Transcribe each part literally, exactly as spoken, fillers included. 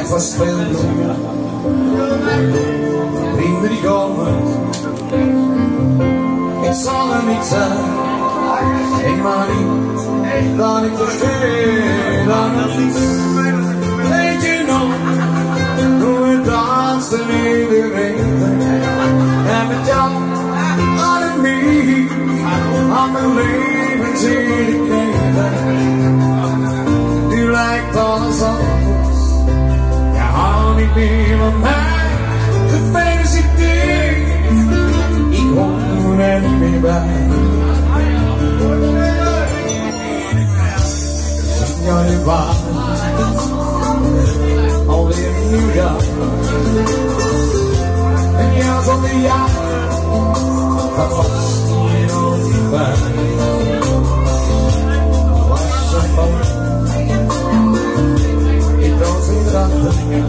het was veel doen. Vrienden die komen, ik zal er niet zijn. Ik maar niet, dat ik vergeet aan het liefst. Weet je nog, hoe we dansten in de regen. En met jou aan het meer, aan mijn leven zie ik even. Nu lijkt alles anders, je houdt niet meer van mij. Gefeliciteerd, ik hoor er niet meer bij. Januari, alweer een nieuw jaar. Een jaar zonder jaar gaat vast hier al voorbij. Was zo mooi, ik dans in de achter.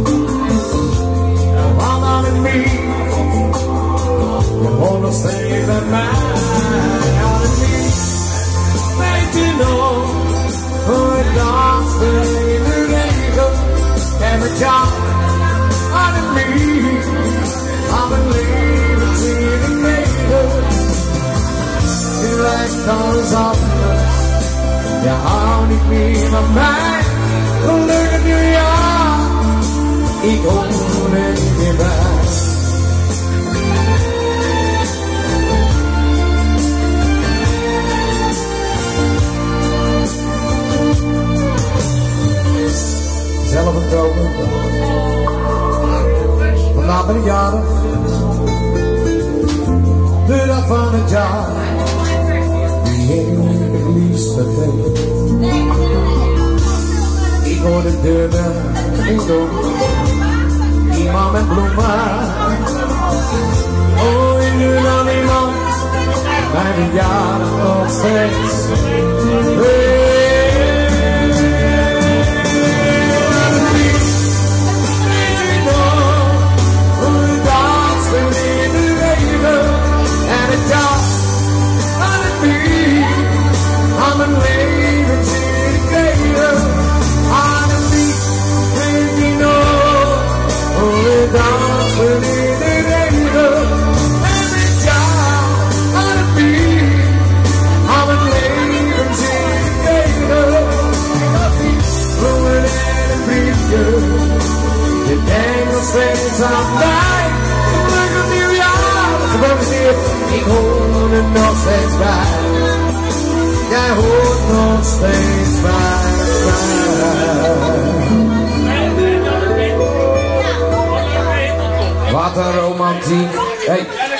Want aan het meer, je hoort nog steeds bij mij. Aan het meer, weet je nog, hoe ik danste in de regen. En met jou aan het meer, aan mijn leven zie ik leven. Nu lijkt alles anders, je houdt niet meer van mij. Gelukkig nieuwjaar, ik hoor er niet meer bij. Zelf een dromen, vandaag ben ik jarig, de dag van het jaar, die ik het liefst vergeet. Ik hoor de deur in door, iemand met bloemen, oh ik nu dan iemand, bij de jaren nog steeds. Hey. Mijn leven zie ik leven aan een lied, weet je nog, hoe we dansen in de regen. En met jou aan het bier, aan mijn leven zie ik leven. Bloemen en een briefje, je denkt nog steeds aan mij. Gelukkig nieuwjaar, gefeliciteerd, ik hoor er nog steeds bij. Jij hoort nog steeds bij mij. Wat een romantiek. Hey.